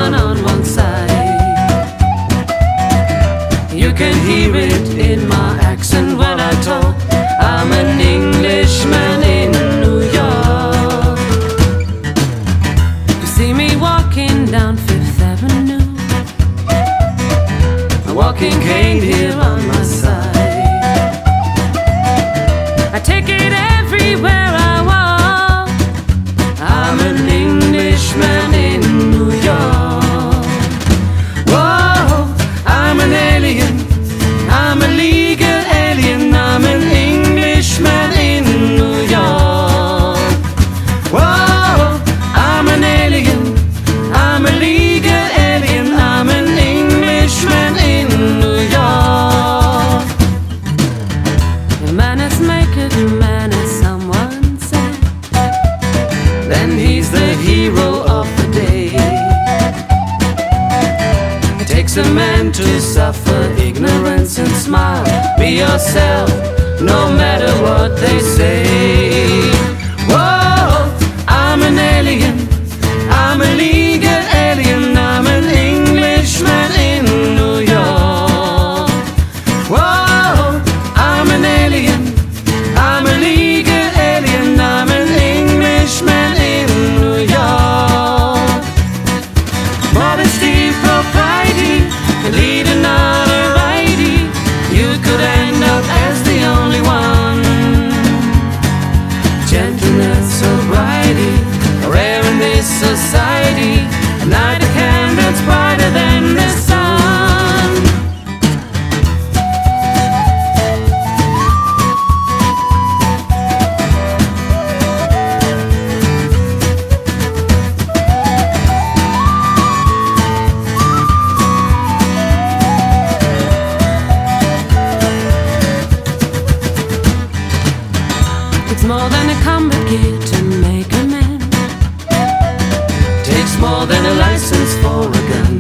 down on one side. You can hear it in my accent when I talk. I'm an Englishman in New York. You see me walking down Fifth Avenue, a walking cane here on my side. I take it everywhere I walk. I'm an Englishman in New York. Whoa, I'm an alien, I'm a legal alien, I'm an Englishman in New York. Whoa, I'm an alien, I'm a legal alien, I'm an Englishman in New York. A man is naked, a man is someone said, then he's the hero of the day. It takes a man to suffer ignorance and smile. Be yourself, no matter what they say. Whoa, I'm an alien, I'm a legal alien, I'm an Englishman in New York. Whoa, I'm an alien, I'm a legal alien, I'm an Englishman in New York. Modesty, propriety, can lead another righty. You could end up as the only one. Gentleness, sobriety, are rare in this society. A night a candle's brighter than the sun. It's more than a combat gear to make a man. Takes more than a license for a gun.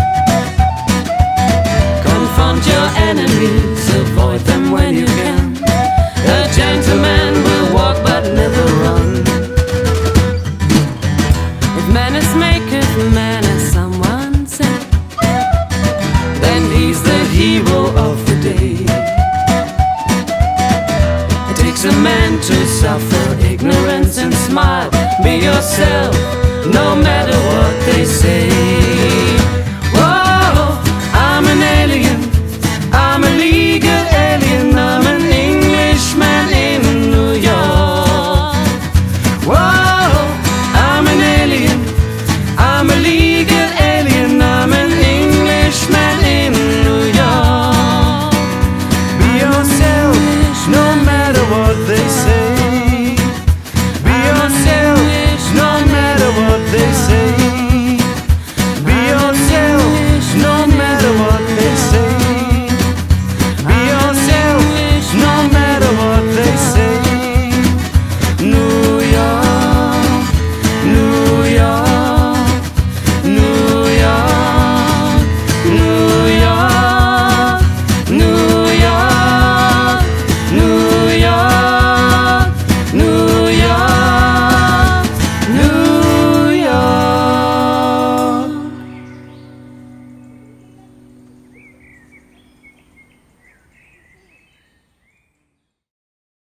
Confront your enemies, avoid them when you can. A gentleman will walk but never run. If man is maketh man, as someone said, then he's the hero of the day. It takes a man to suffer ignorance and smile. Be yourself, no matter what they say.